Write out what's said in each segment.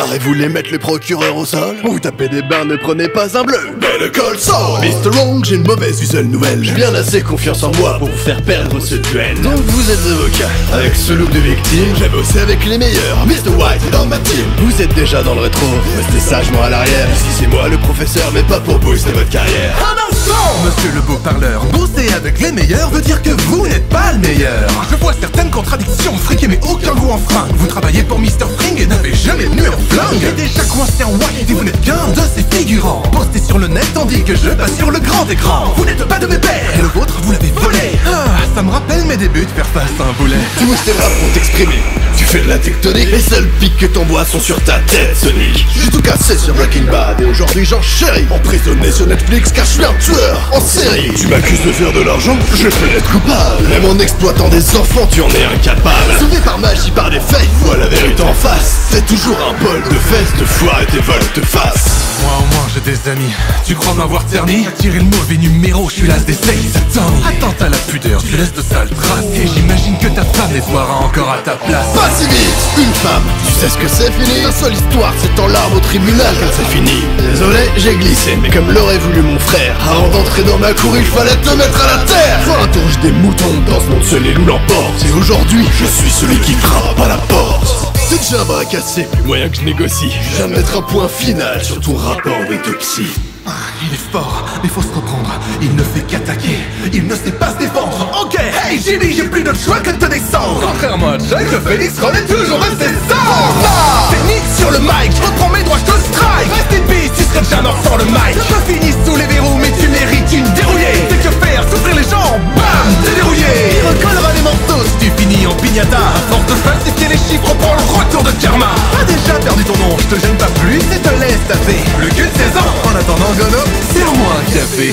Et vous voulez mettre le procureur au sol? Vous tapez des barres, ne prenez pas un bleu. Better call Saul. Mr. Wrong, j'ai une mauvaise seule nouvelle. J'ai bien assez confiance en moi pour vous faire perdre ce duel. Donc vous êtes avocat, avec ce look de victime. J'ai bossé avec les meilleurs, Mr. White est dans ma team. Vous êtes déjà dans le rétro, restez sagement à l'arrière. Ici c'est moi le professeur, mais pas pour booster votre carrière. Un instant, monsieur le beau parleur, bosser avec les meilleurs veut dire que vous n'êtes pas le meilleur. Je vois certaines contradictions, friquées mais aucun goût en frein. Vous travaillez pour Mr. Fring et n'avez jamais tenu un flingue. Et déjà coincé en white et vous n'êtes qu'un de ces figurants. Posté sur le net tandis que je passe sur le grand écran. Vous n'êtes pas de mes pères et le vôtre vous l'avez volé. Ah, ça me rappelle mes débuts de faire face à un boulet. Tu bouges tes bras pour t'exprimer. Tu fais de la tectonique. Les seuls pics que ton bois sont sur ta tête, Sonic. J'ai tout cassé sur Breaking Bad et aujourd'hui j'en chéris. Emprisonné sur Netflix car je suis un tueur en série. Tu m'accuses de faire de l'argent, je peux être coupable. Même en exploitant des enfants, tu en es incapable. Sauvé par magie, par des faits, vois la vérité en face. C'est toujours un bol de fesses, de foire et tes volte-face. Moi au moins j'ai des amis. Tu crois m'avoir terni? Tiré le mauvais numéro, je suis l'as des sex attorney. Attends à la pudeur, tu laisses de sales traces. Et j'imagine que ta femme les soira encore à ta place. Pas si vite, une femme, tu sais ce que c'est fini. Ta seule histoire c'est en larmes au tribunal quand c'est fini. Désolé, j'ai glissé, mais comme l'aurait voulu mon frère. Avant d'entrer dans ma cour, il fallait te mettre à la terre. Quand un tourge des moutons, dans ce monde seul les loups l'emportent. Et aujourd'hui, je suis celui qui frappe à la porte. C'est déjà un bras cassé, plus moyen que je négocie. Je viens de mettre un point final sur ton rapport d'autopsie. Il est fort, mais faut se reprendre. Il ne fait qu'attaquer, il ne sait pas se défendre. Ok, hey Jimmy, j'ai plus d'autre choix que de te descendre. Contrairement à Jack, le Phoenix renaît toujours de ses cendres. Technique sur le mic, je reprends mes droits, je te strike. Reste in peace, tu serais déjà mort sans le mic. Je finis sous les verrous, mais tu mérites une dérouillée. C'est que faire, souffrir les gens, bam, t'es dérouillé. Il recollera les morceaux si tu finis en pignata. À force de falsifier les chiffres, on prend le retour de karma. T'as déjà perdu ton nom, je te gêne pas plus et te laisse taper. Plus qu'une saison, en attendant Gono, serre-moi un café.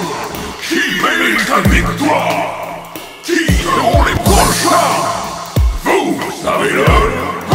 Qui mérite la victoire? Qui seront les prochains? Vous savez-le.